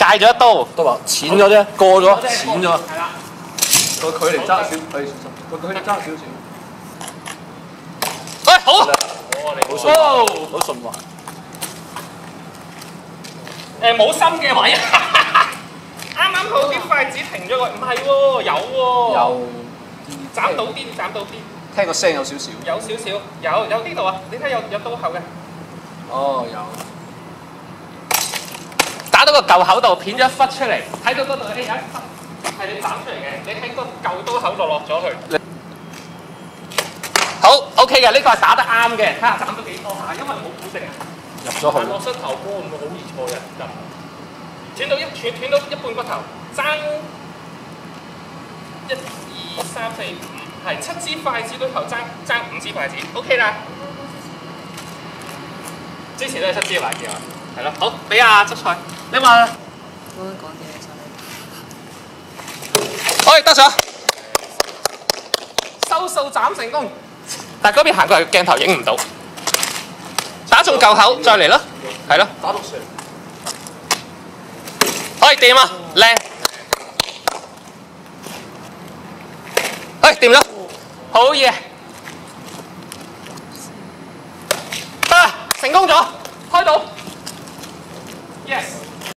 咗一刀。 都話淺咗啫，過咗，淺咗。 係啦。 個距離爭少，可以小心。個距離爭少少。 喂，好。 好順，好順滑。 冇心嘅位。啱啱好啲筷子停咗個，唔係喎，有喎。 有。 斬到啲，斬到啲。 聽個聲有少少。 有少少，有呢度啊！你睇有刀口嘅。 哦，有。 打到個舊口度，片咗一忽出嚟，睇到嗰度有一忽係你斬出嚟嘅，你喺個舊刀口度落咗去。好 ，OK 嘅，呢個係打得啱嘅，睇下斬到幾多下，因為冇固定。 入咗去。 落膝頭哥會唔會好易錯嘅？斷到一半骨頭，爭1、2、3、4、5，係7支筷子裏頭爭5支筷子 ，OK 啦。之前都係7支筷子啊，係咯。好，俾阿執菜，你話。 講嘢可以得咗，收數斬成功。但係嗰邊行過嚟鏡頭影唔到，打中舊口再嚟咯，係咯。 打到上。 可以掂啊，靚。掂咗，好嘢。得啦，成功咗，開到。Yes。